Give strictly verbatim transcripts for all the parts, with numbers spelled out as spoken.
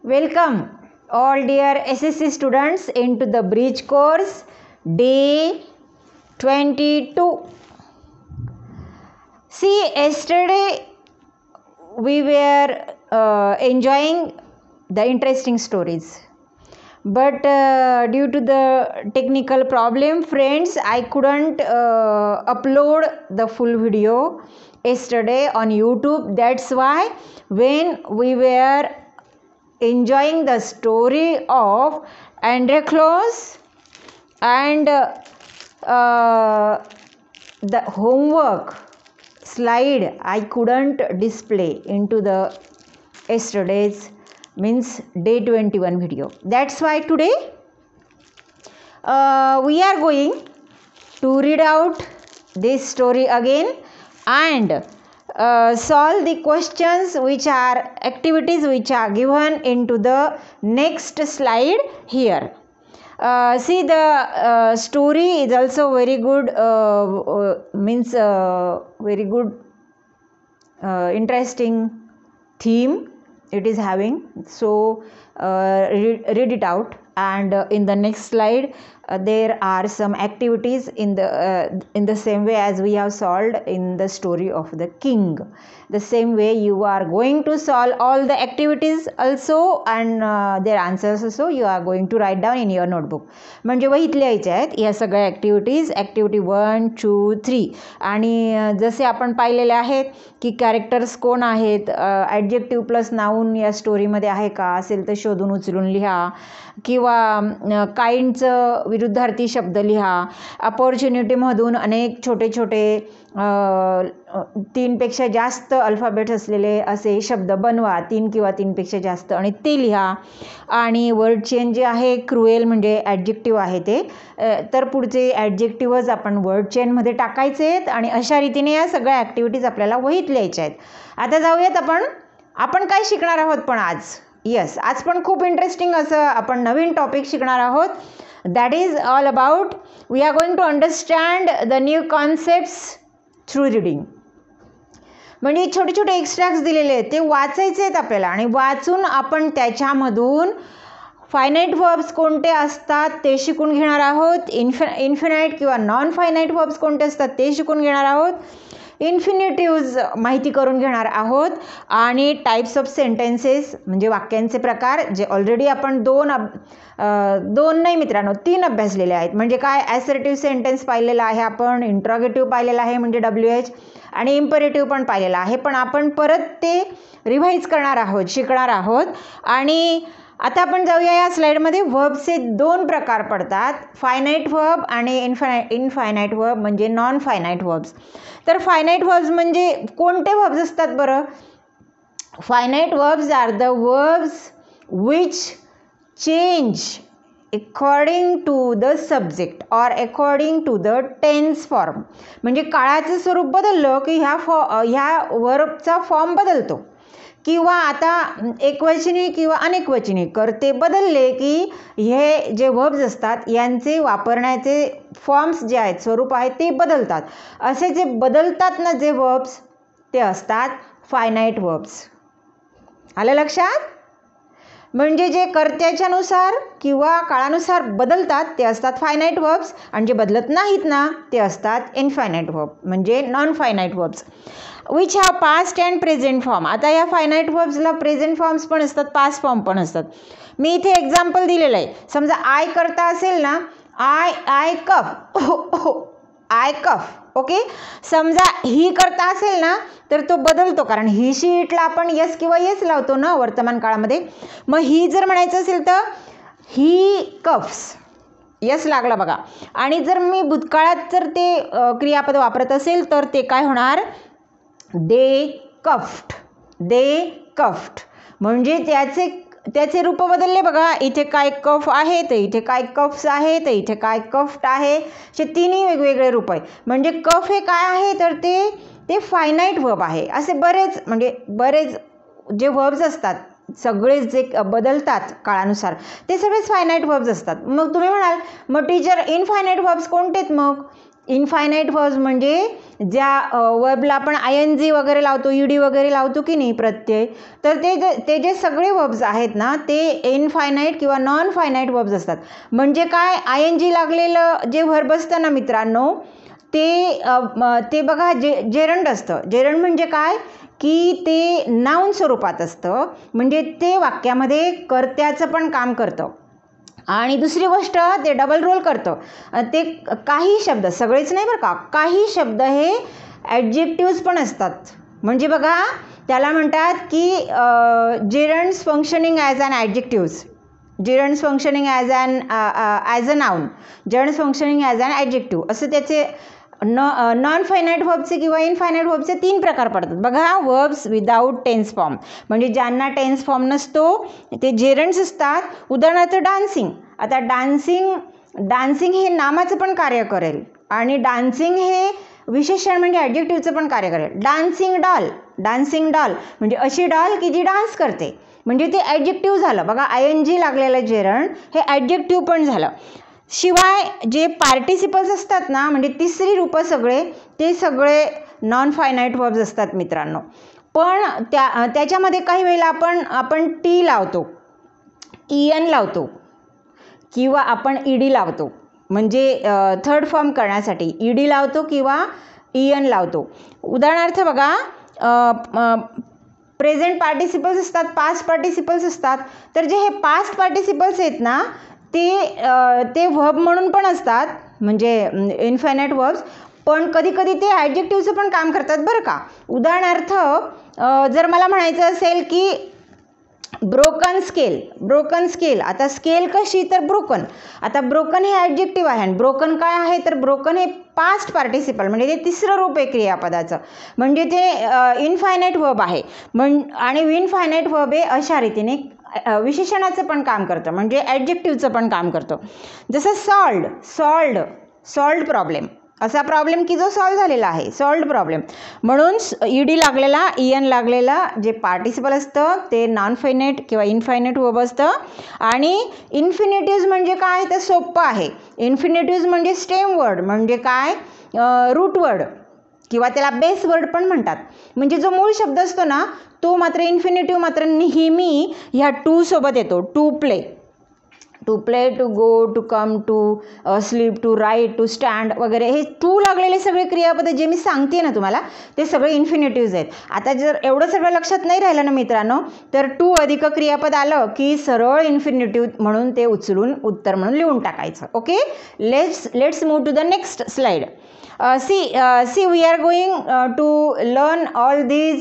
Welcome all dear S S C students into the bridge course day twenty-two. See, yesterday we were uh, enjoying the interesting stories, but uh, due to the technical problem, friends, I couldn't uh, upload the full video yesterday on YouTube. That's why when we were enjoying the story of Androclus and uh, uh, the homework slide I couldn't display into the yesterday's means day twenty-one video. That's why today uh, we are going to read out this story again and uh, solve the questions which are activities which are given into the next slide here. Uh, see, the uh, story is also very good, uh, uh, means uh, very good uh, interesting theme it is having. So uh, read, read it out, and uh, in the next slide uh, there are some activities in the uh, in the same way as we have solved in the story of the king. The same way you are going to solve all the activities also, and uh, their answers also you are going to write down in your notebook. म्हणजे वहीत लिहायचे आहेत या सगळ्या activities, activity one two three. आणि जसे आपण पाहिलेले आहेत की कॅरेक्टर्स कोण आहेत, ॲडजेक्टिव्ह प्लस नाऊन या स्टोरीमध्ये आहे का, असेल तर शोधून उचलून लिहा, किंवा काइंडचं विरुद्धार्थी शब्द लिहा. अपॉर्च्युनिटीमधून अनेक छोटे छोटे तीनपेक्षा जास्त अल्फाबेट असलेले असे शब्द बनवा, तीन किंवा तीनपेक्षा जास्त, आणि ते लिहा. आणि वर्ड चेन जे आहे, क्रुएल म्हणजे ॲडजेक्टिव्ह आहे ते, तर पुढचे ॲडजेक्टिव्हच आपण वर्ड चेनमध्ये टाकायचे आहेत. आणि अशा रीतीने या सगळ्या ॲक्टिव्हिटीज आपल्याला वहीत लिहायच्या आहेत. आता जाऊयात आपण आपण काय शिकणार आहोत पण आज. यस, आज पण खूप इंटरेस्टिंग असं आपण नवीन टॉपिक शिकणार आहोत. That is all about we are going to understand the new concepts through reading. म्हणजे छोटे छोटे एक्स्ट्रॅक्ट्स दिलेले आहेत ते वाचायचे आहेत आपल्याला, आणि वाचून आपण त्याच्यामधून फायनाईट वर्ब्स कोणते असतात ते शिकून घेणार आहोत. इन्फि इन्फिनाईट किंवा नॉन फायनाईट वर्ब्स कोणते असतात ते शिकून घेणार आहोत. इन्फिनिटिव्ज माहिती करून घेणार आहोत. आणि टाईप्स ऑफ सेंटेन्सेस म्हणजे वाक्यांचे प्रकार जे ऑलरेडी आपण दोन अब दोन नाही मित्रांनो तीन अभ्यासलेले आहेत. म्हणजे काय, ॲसर्टिव्ह सेंटेन्स पाहिलेला आहे आपण, इंट्रॉगेटिव्ह पाहिलेला आहे म्हणजे डब्ल्यू एच, आणि इम्परेटिव्ह पण पाहिलेला आहे. पण आपण परत ते रिव्हाइज करणार आहोत, शिकणार आहोत. आणि आता आपण जाऊया या स्लाईडमध्ये. व्हर्बचे दोन प्रकार पडतात, फायनाईट व्हर्ब आणि इनफाय इनफायनाईट व्हर्ब म्हणजे नॉन फायनाईट वर्ब्स. तर फायनाईट वर्ब्स म्हणजे कोणते वर्ब्स असतात बरं? Finite verbs are the verbs which change according to the subject और according to the tense form. म्हणजे काळाचं स्वरूप बदललं की ह्या फॉ ह्या वर्बचा फॉर्म बदलतो. किंवा आता एकवचनी किंवा अनेकवचनी करते बदलले की हे जे वर्ब्स असतात यांचे वापरण्याचे फॉर्म्स जे आहेत, स्वरूप आहेत ते बदलतात. असे जे बदलतात ना जे वर्ब्स ते असतात फायनाईट वर्ब्स. आलं लक्षात? म्हणजे जे कर्त्याच्यानुसार किंवा काळानुसार बदलतात ते असतात फायनाईट वर्ब्स, आणि जे बदलत नाहीत ना ते असतात इनफायनाईट वर्ब म्हणजे non finite verbs which have past and present form. आता या फायनाईट वर्ब्सला प्रेझेंट फॉर्म्स पण असतात, पास्ट फॉर्म पण असतात. मी इथे एक्झाम्पल दिलेलं आहे. समजा आय करता असेल ना, I I cough, I cough. Okay, समजा ही करता असेल ना तर तो बदलतो, कारण ही शी इटला आपण यस किंवा येस लावतो ना वर्तमान काळामध्ये. मग ही जर म्हणायचं असेल तर ही कफ्स, यस लागला बघा. आणि जर मी भूतकाळात जर ते क्रियापद वापरत असेल तर ते काय होणार? दे कफ्ट, दे कफ्ट. म्हणजे त्याचे त्याचे रूप बदलले बघा. इथे काय कफ आहे तर इथे काय कफ्स आहे तर इथे काय कफ्ट आहे. असे तिन्ही वेगवेगळे रूप आहे. म्हणजे कफ हे काय आहे तर ते ते फायनाईट वर्ब आहे. असे बरेच म्हणजे बरेच जे वर्ब्स असतात सगळेच जे बदलतात काळानुसार ते सगळेच फायनाईट वर्ब्स असतात. मग तुम्ही म्हणाल मग टीचर इनफायनाईट वर्ब्स कोणते आहेत? मग इनफायनाईट वर्ब्स म्हणजे ज्या वर्बला आपण आय एन जी वगैरे लावतो, ई डी वगैरे लावतो की नाही प्रत्यय, तर ते जे ते जे सगळे वर्ब्स आहेत ना ते इनफायनाईट किंवा नॉन फायनाईट वर्ब्स असतात. म्हणजे काय, आय एन जी लागलेलं जे वर्ब असतं ना मित्रांनो ते ते बघा जे जेरंड असतं. जेरंड म्हणजे काय की ते नाउन स्वरूपात असतं, म्हणजे ते वाक्यामध्ये कर्त्याचं पण काम करतं. आणि दुसरी गोष्ट ते डबल रोल करतं. ते काही शब्द, सगळेच नाही बरं का, काही शब्द हे ॲडजेक्टिव्ज पण असतात. म्हणजे बघा त्याला म्हणतात की gerunds functioning as an adjectives, gerunds functioning as an as a noun, gerunds functioning as an adjective, असं त्याचे न नॉन फायनाईट वर्बचे किंवा इनफायनाईट वर्बचे तीन प्रकार पडतात. बघा, वर्ब्स विदाऊट टेन्स फॉर्म, म्हणजे ज्यांना टेन्स फॉर्म नसतो ते जेरंड्स असतात. उदाहरणार्थ डान्सिंग. आता डान्सिंग डान्सिंग हे नामाचं पण कार्य करेल आणि डान्सिंग हे विशेषण म्हणजे ॲडजेक्टिव्हचं पण कार्य करेल. डान्सिंग डॉल, डान्सिंग डॉल म्हणजे अशी डॉल की जी डान्स करते, म्हणजे ते ॲडजेक्टिव्ह झालं. बघा, आय एन जी लागलेलं जेरंड हे ॲडजेक्टिव्ह पण झालं. शिवाय जे पार्टिसिपल्स असतात ना, म्हणजे तिसरी रूपं सगळे ते सगळे नॉन फायनाईट वर्ब्स असतात मित्रांनो. पण त्या त्याच्यामध्ये काही वेळेला आपण आपण टी लावतो, ई एन लावतो किंवा आपण ई डी लावतो, म्हणजे थर्ड फॉर्म करण्यासाठी ई डी लावतो किंवा ई एन लावतो. उदाहरणार्थ बघा, प्रेझेंट पार्टिसिपल्स असतात, पास्ट पार्टिसिपल्स असतात. तर जे हे पास्ट पार्टिसिपल्स आहेत ना ते ते वर्ब म्हणून पण असतात, म्हणजे इनफायनाईट वर्ब्स, पण कधी कधी ते ॲडजेक्टिव्हचं पण काम करतात बरं का. उदाहरणार्थ जर मला म्हणायचं असेल की ब्रोकन स्केल, ब्रोकन स्केल, आता स्केल कशी, तर ब्रोकन. आता ब्रोकन हे ॲडजेक्टिव्ह आहे आणि ब्रोकन काय आहे, तर ब्रोकन हे पास्ट पार्टिसिपल, म्हणजे ते तिसरं रूप आहे क्रियापदाचं, म्हणजे ते इनफायनाईट वर्ब आहे. म्हण आणि इनफायनाईट वर्ब हे अशा रीतीने विशेषणाचं पण काम करतं, म्हणजे ॲडजेक्टिव्हचं पण काम करतं. जसं सॉल्ड, सॉल्ड सॉल्ड प्रॉब्लेम, असा प्रॉब्लेम की जो सॉल्व झालेला आहे, सॉल्ड प्रॉब्लेम. म्हणून ई डी लागलेला, ई एन लागलेला जे पार्टिसिपल असतं ते नॉन फायनाईट किंवा इनफायनाईट वर्ब असतं. आणि इन्फिनिटिव्ज म्हणजे काय, तर सोपं आहे. इन्फिनिटिव्ज म्हणजे स्टेम वर्ड, म्हणजे काय, रूट वर्ड किंवा त्याला बेस वर्ड पण म्हणतात. म्हणजे जो मूळ शब्द असतो ना तो मात्र इन्फिनिटिव्ह मात्र नेहमी ह्या टू सोबत येतो. To play, to play, to go, to come, to sleep, to write, to stand वगैरे हे टू लागलेले सगळे क्रियापद जे मी सांगते ना तुम्हाला ते सगळे इन्फिनिटिव्ज आहेत. आता जर एवढं सगळं लक्षात नाही राहिलं ना मित्रांनो, तर टू अधिक क्रियापद आलं की सरळ इन्फिनिटिव्ह म्हणून ते उचलून उत्तर म्हणून लिहून टाकायचं. Okay, let's let's move to the next slide. See see we are going to learn all these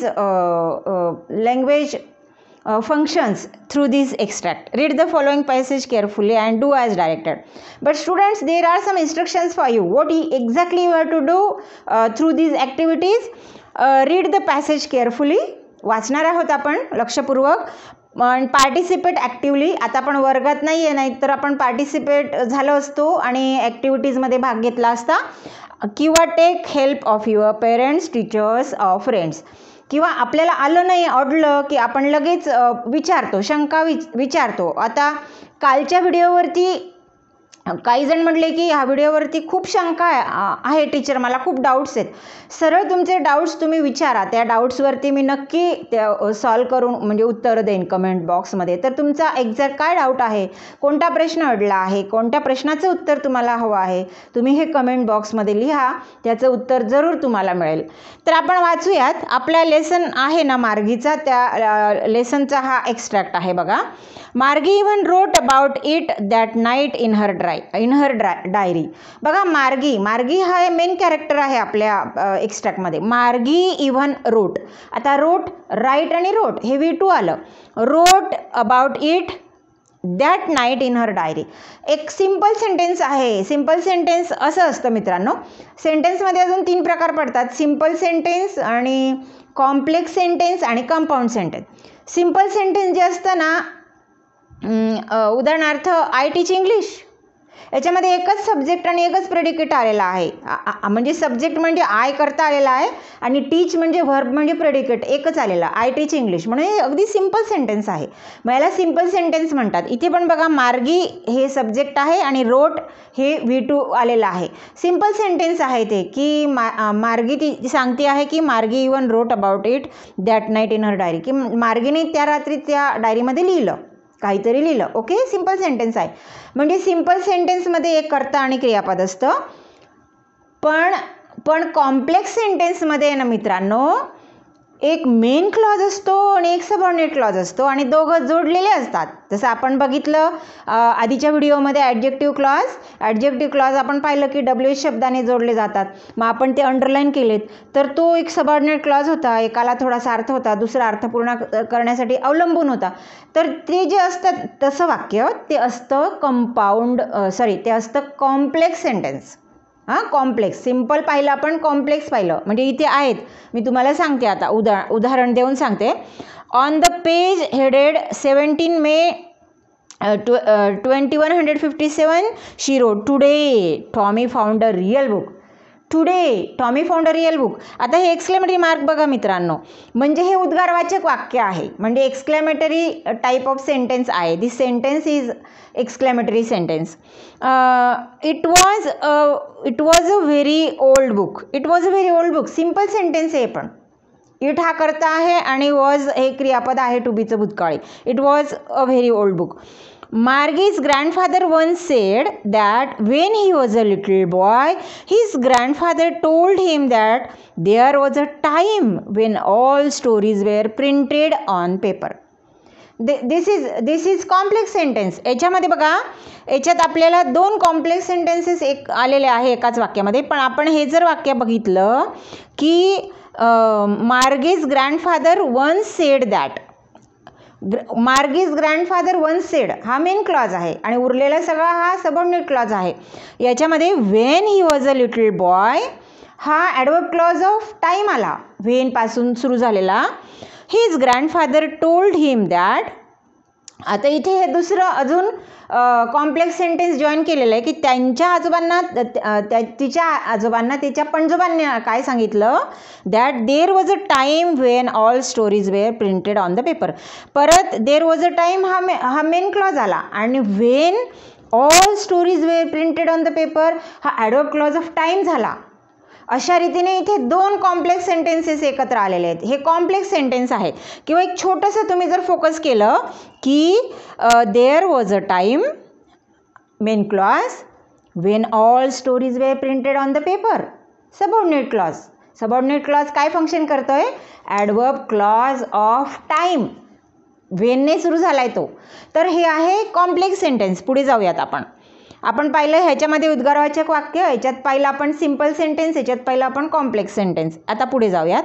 language Uh, functions through this extract. Read the following passage carefully and do as directed. But students, there are some instructions for you. What exactly you have to do uh, through these activities? Uh, read the passage carefully. वाचणार आहोत आपण लक्षपूर्वक. Participate actively. आता आपण वर्गात नाही आहे, नाही तर आपण पार्टिसिपेट झालो असतो आणि ॲक्टिव्हिटीजमध्ये भाग घेतला असता. किंवा take help of your parents, teachers or friends. किंवा आपल्याला आलं नाही, अडलं की आपण लगेच विचारतो, शंका विच विचारतो. आता कालच्या व्हिडिओवरती काही जण म्हटले की ह्या व्हिडिओवरती खूप शंका आहे टीचर, मला खूप डाऊट्स आहेत. सरळ तुमचे डाऊट्स तुम्ही विचारा, त्या डाऊट्सवरती मी नक्की त्या सॉल्व करून म्हणजे उत्तर देईन कमेंट बॉक्समध्ये. तर तुमचा एक्झॅक्ट काय डाऊट आहे, कोणता प्रश्न अडला आहे, कोणत्या प्रश्नाचं उत्तर तुम्हाला हवं आहे, तुम्ही हे कमेंट बॉक्समध्ये लिहा, त्याचं उत्तर जरूर तुम्हाला मिळेल. तर आपण वाचूयात. आपला लेसन आहे ना मार्गीचा, त्या लेसनचा हा एक्स्ट्रॅक्ट आहे बघा. Margie even wrote about it that night in her dry in her dry diary. बघा, मार्गी मार्गी हा मेन कॅरेक्टर आहे आपल्या एक्स्ट्रॅक्टमध्ये. मार्गी इव्हन रोट. आता रोट, राईट आणि रोट हे वी टू आलं. Wrote about it that night in her diary. एक सिम्पल सेंटेन्स आहे. सिम्पल सेंटेन्स असं असतं मित्रांनो, सेंटेन्समध्ये अजून तीन प्रकार पडतात. सिम्पल सेंटेन्स आणि कॉम्प्लेक्स सेंटेन्स आणि कंपाऊंड सेंटेन्स. सिम्पल सेंटेन्स जे असतं ना, उदाहरणार्थ आय टीच इंग्लिश, याच्यामध्ये एकच सब्जेक्ट आणि एकच प्रेडिकेट आलेला आहे. म्हणजे सब्जेक्ट म्हणजे आय करता आलेला आहे आणि टीच म्हणजे व्हर्ब म्हणजे प्रेडिकेट एकच आलेला, आय टीच इंग्लिश. म्हणून हे अगदी सिम्पल सेंटेन्स आहे. मग याला सिम्पल सेंटेन्स म्हणतात. इथे पण बघा मार्गी हे सब्जेक्ट आहे आणि रोट हे व्ही टू आलेलं आहे. सिम्पल सेंटेन्स आहे ते की मा मार्गी ती सांगते आहे की Margie even wrote about it that night in her diary, की मार्गीने त्या रात्री त्या डायरीमध्ये लिहिलं, काहीतरी लिहिलं. ओके, सिम्पल सेंटेन्स आहे. म्हणजे सिम्पल सेंटेन्समध्ये एक कर्ता आणि क्रियापद असतं. पण पण कॉम्प्लेक्स सेंटेन्समध्ये ना मित्रांनो एक मेन क्लॉज असतो आणि एक सबऑर्डिनेट क्लॉज असतो आणि दोघं जोडलेले असतात. जसं आपण बघितलं आधीच्या व्हिडिओमध्ये ॲडजेक्टिव्ह क्लॉज ॲडजेक्टिव्ह क्लॉज आपण पाहिलं की डब्ल्यू एच शब्दाने जोडले जातात. मग आपण ते अंडरलाईन केलेत. तर तो एक सबऑर्डिनेट क्लॉज होता, एकाला थोडासा अर्थ होता, दुसरा अर्थ पूर्ण करण्यासाठी अवलंबून होता. तर ते जे असतं तसं वाक्य ते असतं कंपाऊंड सॉरी ते असतं कॉम्प्लेक्स सेंटेन्स. हां, कॉम्प्लेक्स. सिम्पल पाहिलं आपण, कॉम्प्लेक्स पाहिलं. म्हणजे इथे आहेत, मी तुम्हाला सांगते आता उदा उदाहरण देऊन सांगते. On the page headed seventeen May ट्व twenty one hundred fifty seven she wrote today Tommy found a real book. Today Tommy found a real book. आता हे एक्सक्लेमेटरी मार्क बघा मित्रांनो, म्हणजे हे उद्गारवाचक वाक्य आहे. म्हणजे एक्सक्लेमेटरी टाईप ऑफ सेंटेन्स आहे. This sentence is exclamatory sentence. It was it was a very old book. It was a very old book. Simple sentence आहे. पण इट हा करता आहे आणि वॉज हे क्रियापद आहे टू बीचं भूतकाळी. It was a very old book. Margie's grandfather once said that when he was a little boy, his grandfather told him that there was a time when all stories were printed on paper. This is this is complex sentence. याच्यामध्ये बघा, याच्यात आपल्याला दोन complex sentences एक आलेले आहे एकाच वाक्यामध्ये. पण आपण हे जर वाक्य बघितलं की Margie's grandfather once said that, Margie's grandfather once said हा मेन क्लॉज आहे आणि उरलेला सगळा हा सबऑर्डिनेट क्लॉज आहे. याच्यामध्ये when he was a little boy हा ॲडवर्ब क्लॉज ऑफ टाईम आला, व्हेन पासून सुरू झालेला. His grandfather told him that. आता इथे हे दुसरं अजून कॉम्प्लेक्स सेंटेन्स जॉईन केलेलं आहे की त्यांच्या आजोबांना त्या तिच्या आजोबांना तिच्या पणजोबांना काय सांगितलं, that there was a time when all stories were printed on the paper. परत देर वॉज अ टाईम हा मे हा मेन क्लॉज आला आणि when all stories were printed on the paper हा ॲडवर्ब क्लॉज ऑफ टाईम झाला. अशा रीतीने इथे दोन कॉम्प्लेक्स सेंटेन्सेस एकत्र आलेले आहेत. हे कॉम्प्लेक्स सेंटेन्स आहेत. किंवा एक छोटंसं तुम्ही जर फोकस केलं की there was a time main clause when all stories were printed on the paper subordinate clause. Subordinate clause काय फंक्शन करतोय, ॲडवर्ब क्लॉज ऑफ टाईम, वेनने सुरू झालाय तो. तर हे आहे कॉम्प्लेक्स सेंटेन्स. पुढे जाऊयात आपण. आपण पाहिलं ह्याच्यामध्ये उद्गारवाचक वाक्य, ह्याच्यात पाहिलं आपण सिम्पल सेंटेन्स, ह्याच्यात पाहिलं आपण कॉम्प्लेक्स सेंटेन्स. आता पुढे जाऊयात.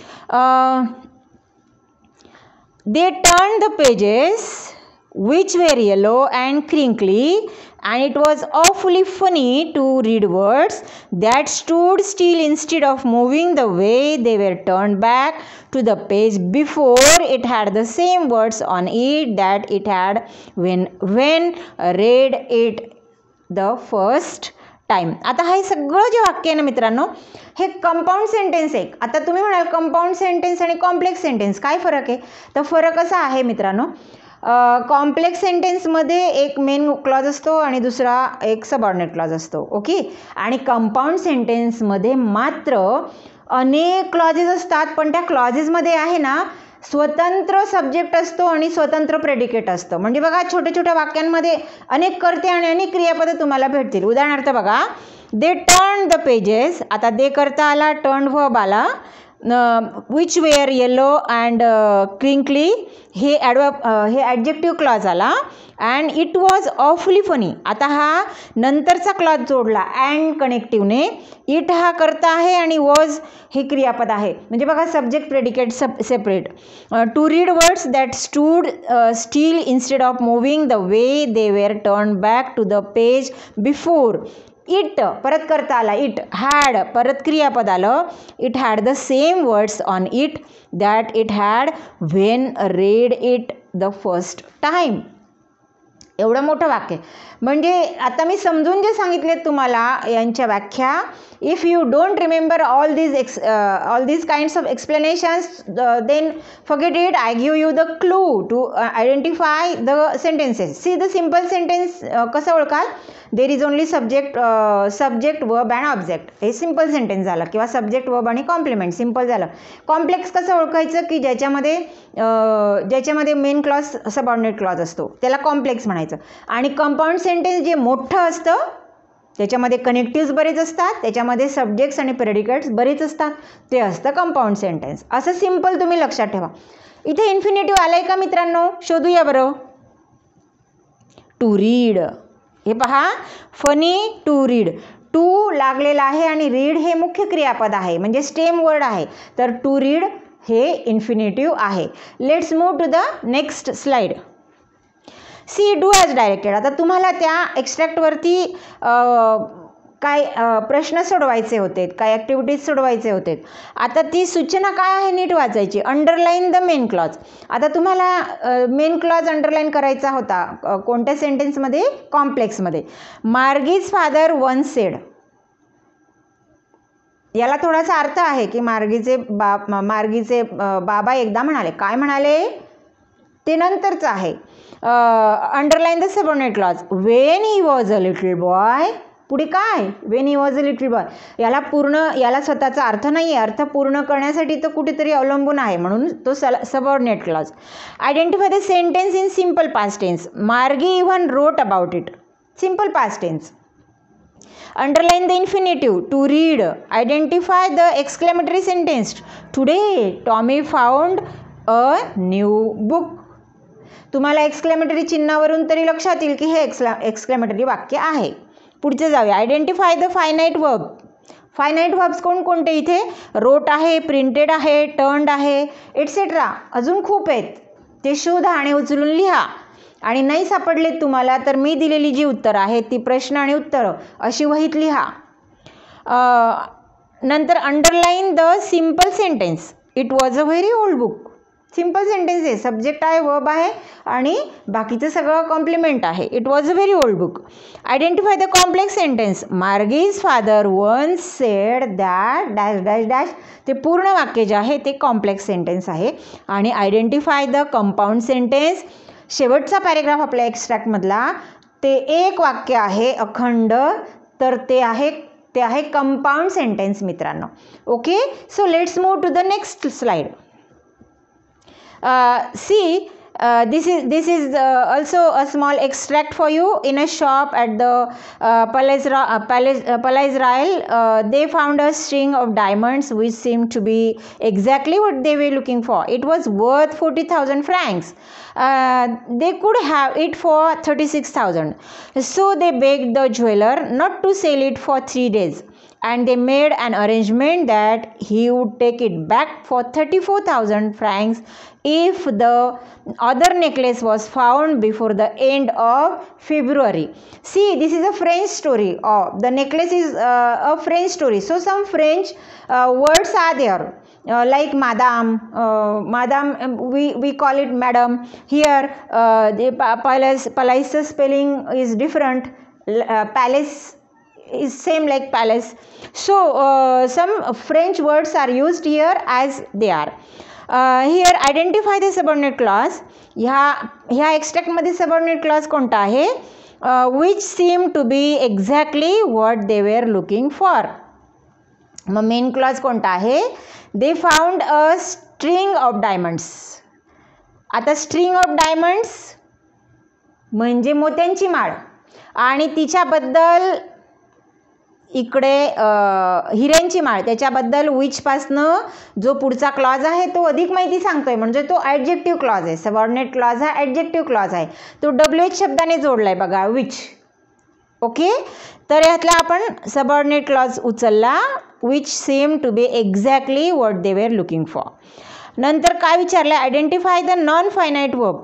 They turn the pages which were yellow and crinkly and it was awfully funny to read words that stood still instead of moving the way they were turned back to the page before. It had the same words on it that it had when when read it the first time. आता हे सगळं जे वाक्य आहे ना मित्रांनो, हे compound sentence आहे. आता तुम्ही म्हणाल कंपाऊंड सेंटेन्स आणि कॉम्प्लेक्स सेंटेन्स काय फरक आहे, तर फरक असा आहे मित्रांनो, कॉम्प्लेक्स सेंटेन्समध्ये एक मेन क्लॉज असतो आणि दुसरा एक सबऑर्डिनेट क्लॉज असतो. ओके. आणि कंपाऊंड सेंटेन्समध्ये मात्र अनेक क्लॉजेस असतात, पण त्या क्लॉजेसमध्ये आहे ना स्वतंत्र सब्जेक्ट असतो आणि स्वतंत्र प्रेडिकेट असतं. म्हणजे बघा छोट्या छोट्या वाक्यांमध्ये अनेक कर्ते आणि अनेक क्रियापदं तुम्हाला भेटतील. उदाहरणार्थ बघा, दे टर्न द पेजेस. आता दे करता आला, टर्न वर्ब आला, which were yellow and crinkly हे ॲडवर्ब हे ॲडजेक्टिव्ह क्लॉज आला. And it was awfully funny. आता हा नंतरचा क्लॉज जोडला अँड कनेक्टिव्हने. इट हा करता आहे आणि वॉज हे क्रियापद आहे. म्हणजे बघा subject predicate sub separate. To read words that stood still instead of moving the way they were turn back to the page before. It परत करता आला, इट हॅड परत क्रियापद आलं. It had the same words on it that it had when read it the first time. एवढं मोठं वाक्य. म्हणजे आता मी समजून जे सांगितले तुम्हाला यांच्या व्याख्या, if you don't remember all these ex all these kinds of explanations then forget it. I give you the clue to identify the sentences. See the simple sentence कसं ओळखाल? There is only subject subject verb and object. हे simple sentence झालं, किंवा subject verb आणि complement simple झालं. Complex कसं ओळखायचं? की ज्याच्यामध्ये ज्याच्यामध्ये मेन क्लॉज सबऑर्डिनेट क्लॉज असतो त्याला कॉम्प्लेक्स म्हणायचं. आणि कंपाऊंड सेंटेन्स जे मोठं असतं त्याच्यामध्ये कनेक्टिव्स बरेच असतात, त्याच्यामध्ये सब्जेक्ट्स आणि प्रेडिकेट्स बरेच असतात, ते असतं कंपाऊंड सेंटेन्स. असं सिम्पल तुम्ही लक्षात ठेवा. इथे इन्फिनिटिव्ह आलं आहे का मित्रांनो? शोधूया बरं. To read. हे पहा, फनी टू रीड. टू लागलेला आहे आणि रीड हे मुख्य क्रियापद आहे, म्हणजे स्टेम वर्ड आहे. तर टू रीड हे इन्फिनिटिव्ह आहे. Let's move to the next slide. See do as directed. आता तुम्हाला त्या एक्स्ट्रॅक्टवरती काय प्रश्न सोडवायचे होते, काय ॲक्टिव्हिटीज सोडवायचे होते. आता ती सूचना काय आहे नीट वाचायची. Underline the main clause. आता तुम्हाला मेन क्लॉज अंडरलाईन करायचा होता कोणत्या सेंटेन्समध्ये? कॉम्प्लेक्समध्ये. Margie's father one said. याला थोडासा अर्थ आहे की मार्गीचे बा मार्गीचे बाबा एकदा म्हणाले. काय म्हणाले ते नंतरचं आहे. Underline the subordinate clause. When he was a little boy. पुढे काय? When he was a little boy. याला पूर्ण याला स्वतःचा अर्थ नाही आहे. अर्थ पूर्ण करण्यासाठी तो कुठेतरी अवलंबून आहे, म्हणून तो subordinate clause. Identify the sentence in simple past tense. Margie even wrote about it. Simple past tense. Underline the infinitive. To read. Identify the exclamatory sentence. Today Tommy found a new book. तुम्हाला exclamatory चिन्हावरून तरी लक्षात येईल की हे एक्सला exclamatory वाक्य आहे. पुढचे जाऊया. Identify the finite verb. Finite verbs कोणकोणते इथे? रोट आहे, प्रिंटेड आहे, टर्न्ड आहे, एटसेट्रा. अजून खूप आहेत, ते शोधा आणि उचलून लिहा. आणि नाही सापडले तुम्हाला तर मी दिलेली जी उत्तरं आहेत ती प्रश्न आणि उत्तरं अशी वहीत लिहा. नंतर underline the simple sentence. It was a very old book. Simple sentence आहे, सब्जेक्ट आहे, वर्ब आहे आणि बाकीचं सगळं कॉम्प्लिमेंट आहे. It was a very old book. Identify the complex sentence. Margie's father once said that dash dash dash. ते पूर्ण वाक्य जे आहे ते कॉम्प्लेक्स सेंटेन्स आहे. आणि आयडेंटिफाय द कंपाऊंड सेंटेन्स. शेवटचा पॅरेग्राफ आपल्या एक्स्ट्रॅक्टमधला ते एक वाक्य आहे अखंड, तर ते आहे ते आहे कंपाऊंड सेंटेन्स मित्रांनो. Okay, so let's move to the next slide. See Uh, this is this is uh, also a small extract for you. In a shop at the uh, Palais uh, Palais uh, Palais Royal, uh, they found a string of diamonds which seemed to be exactly what they were looking for. It was worth forty thousand francs. Uh, they could have it for thirty-six thousand. So they begged the jeweler not to sell it for three days. And they made an arrangement that he would take it back for thirty-four thousand francs if the other necklace was found before the end of February. See, this is a French story. Oh, the necklace is uh, a French story. So some French uh, words are there. Uh, like madame, uh, madame, um, we, we call it madam. Here, uh, the palace, palace spelling is different. Uh, palace is same like palace. So uh, some French words are used here as they are. Uh, here identify the subordinate clause. ह्या ह्या एक्स्ट्रॅक्टमध्ये subordinate clause कोणता आहे? Which seem to be exactly what they were looking for. मग main clause कोणता आहे? They found a string of diamonds. आता string of diamonds म्हणजे मोत्यांची माळ, आणि तिच्याबद्दल इकडे हिऱ्यांची माळ, त्याच्याबद्दल विचपासनं जो पुढचा क्लॉज आहे तो अधिक माहिती सांगतोय, म्हणजे तो ॲडजेक्टिव्ह क्लॉज आहे. सबऑर्डिनेट क्लॉज हा ॲडजेक्टिव्ह क्लॉज आहे, तो डब्ल्यू एच शब्दाने जोडला आहे बघा, विच. ओके, तर यातला आपण सबऑर्डिनेट क्लॉज उचलला, which seem to be exactly what they were looking for. नंतर काय विचारलं? Identify the non finite verb.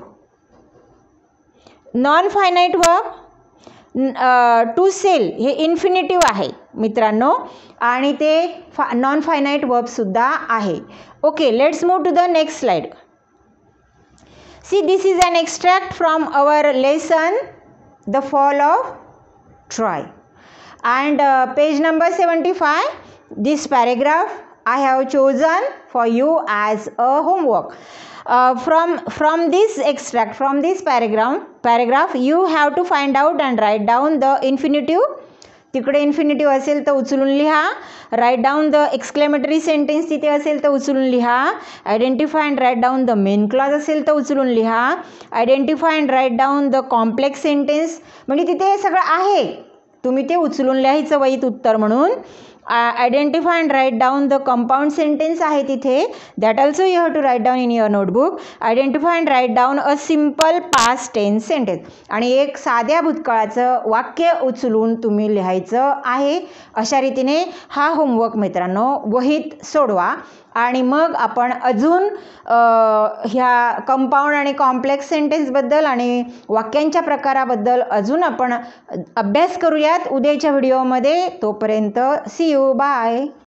Non finite verb to sell हे इन्फिनिटिव्ह आहे मित्रांनो, आणि ते फा नॉन फायनाईट वर्बसुद्धा आहे. Okay, let's move to the next slide. See, this is an extract from our lesson the fall of Troy. And uh, page number seventy-five, this paragraph I have chosen for you as a homework. Uh, from from this extract, from this paragraph paragraph you have to find out and write down the infinitive. तिकडे infinitive असेल तर उचलून लिहा. Write down the exclamatory sentence तिथे असेल तर उचलून लिहा. Identify and write down the main clause असेल तर उचलून लिहा. Identify and write down the complex sentence, म्हणजे तिथे हे सगळं आहे, तुम्ही ते उचलून लिहायचं वहीत उत्तर म्हणून. Identify and write down the compound sentence आहे तिथे, that also you have to write down in your notebook. Identify and write down a simple past tense sentence, आणि एक साध्या भूतकाळाचं वाक्य उचलून तुम्ही लिहायचं आहे. अशा रीतीने हा होमवर्क मित्रांनो वहीत सोडवा, आणि मग आपण अजून ह्या कंपाऊंड आणि कॉम्प्लेक्स सेंटेन्सबद्दल आणि वाक्यांच्या प्रकाराबद्दल अजून आपण अभ्यास करूयात उद्याच्या व्हिडिओमध्ये. तोपर्यंत सी यू, बाय.